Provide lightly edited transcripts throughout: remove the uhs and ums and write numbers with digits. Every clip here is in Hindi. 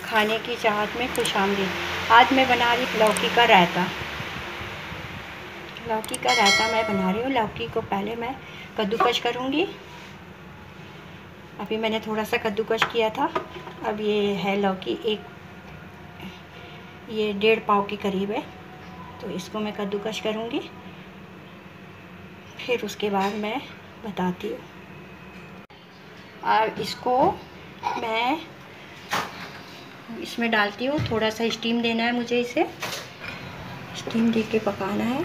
खाने की चाहत में खुशामदीद। आज मैं बना रही लौकी का रायता। लौकी का रायता मैं बना रही हूँ। लौकी को पहले मैं कद्दूकस करूँगी। अभी मैंने थोड़ा सा कद्दूकस किया था। अब ये है लौकी, ये 1.5 पाव के करीब है, तो इसको मैं कद्दूकस करूँगी। फिर उसके बाद मैं बताती हूँ। और इसको मैं इसमें डालती हूँ। थोड़ा सा स्टीम देना है मुझे, इसे स्टीम दे के पकाना है।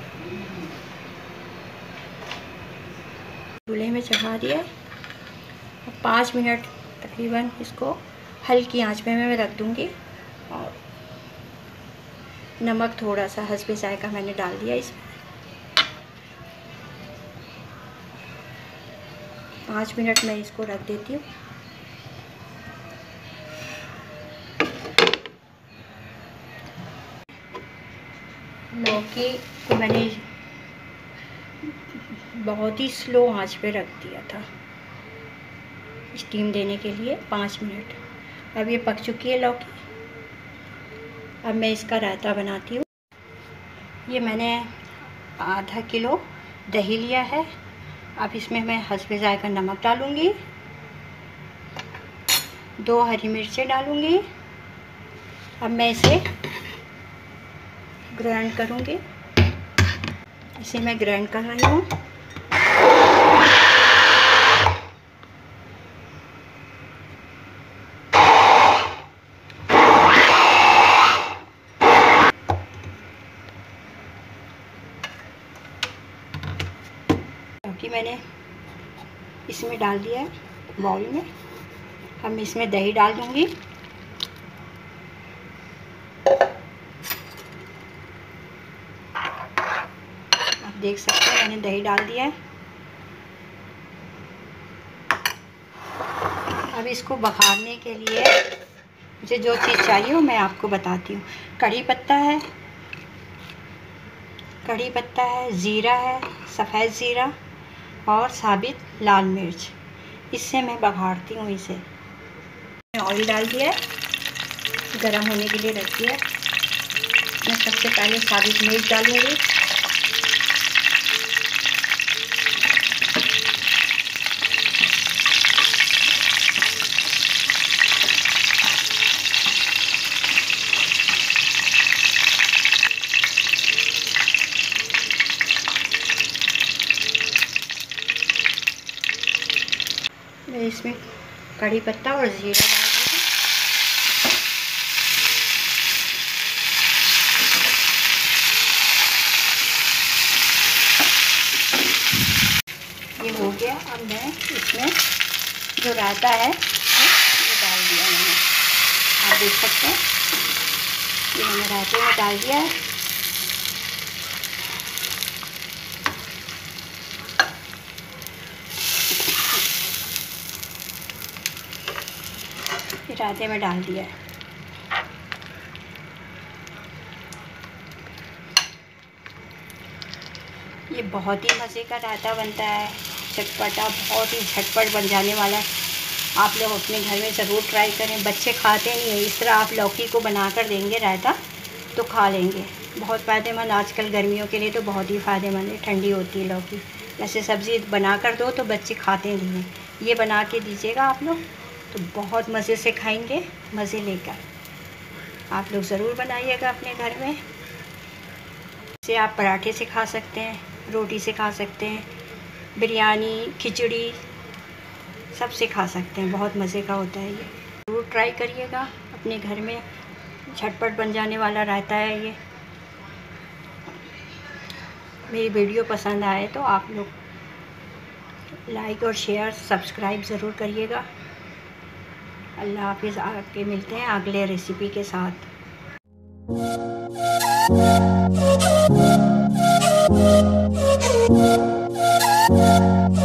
चूल्हे में चढ़ा दिया। 5 मिनट तकरीबन इसको हल्की आंच पे मैं रख दूँगी। और नमक थोड़ा सा हस्बे जायका मैंने डाल दिया इसमें। 5 मिनट मैं इसको रख देती हूँ। लौकी को मैंने बहुत ही स्लो आंच पे रख दिया था स्टीम देने के लिए 5 मिनट। अब ये पक चुकी है लौकी। अब मैं इसका रायता बनाती हूँ। ये मैंने आधा किलो दही लिया है। अब इसमें मैं हस्बे जायका नमक डालूँगी, 2 हरी मिर्चें डालूँगी। अब मैं इसे ग्राइंड करूँगी। इसे मैं ग्राइंड कर रही हूँ। क्योंकि मैंने इसमें डाल दिया है बाउल में। अब मैं इसमें दही डाल दूँगी। आप देख सकते हैं मैंने दही डाल दिया है। अब इसको बघारने के लिए मुझे जो चीज़ चाहिए वो मैं आपको बताती हूँ। कड़ी पत्ता है, ज़ीरा है, सफ़ेद ज़ीरा और साबित लाल मिर्च। इससे मैं बघारती हूँ। इसे ऑयल डाल दिया है, गरम होने के लिए रख दिया। मैं सबसे पहले साबित मिर्च डालूँगी। मैं इसमें कड़ी पत्ता और ज़ीरा डाल दूँगी। ये हो गया। अब मैं इसमें जो रायता है ये डाल दिया मैंने। आप देख सकते हैं ये मैंने रायते में डाल दिया है। रायते में डाल दिया है। ये बहुत ही मज़े का रायता बनता है, चटपटा, बहुत ही झटपट बन जाने वाला है। आप लोग अपने घर में ज़रूर ट्राई करें। बच्चे खाते नहीं हैं, इस तरह आप लौकी को बना कर देंगे रायता तो खा लेंगे। बहुत फ़ायदेमंद, आजकल गर्मियों के लिए तो बहुत ही फ़ायदेमंद है। ठंडी होती है लौकी। ऐसे सब्ज़ी बना कर दो तो बच्चे खाते नहीं हैं। ये बना के दीजिएगा आप लोग तो बहुत मज़े से खाएंगे, मज़े लेकर। आप लोग ज़रूर बनाइएगा अपने घर में। इसे आप पराठे से खा सकते हैं, रोटी से खा सकते हैं, बिरयानी, खिचड़ी सब से खा सकते हैं। बहुत मज़े का होता है ये। ज़रूर ट्राई करिएगा अपने घर में। झटपट बन जाने वाला रायता है ये। मेरी वीडियो पसंद आए तो आप लोग लाइक और शेयर सब्सक्राइब ज़रूर करिएगा। अल्लाह हाफिज़। आके मिलते हैं अगले रेसिपी के साथ।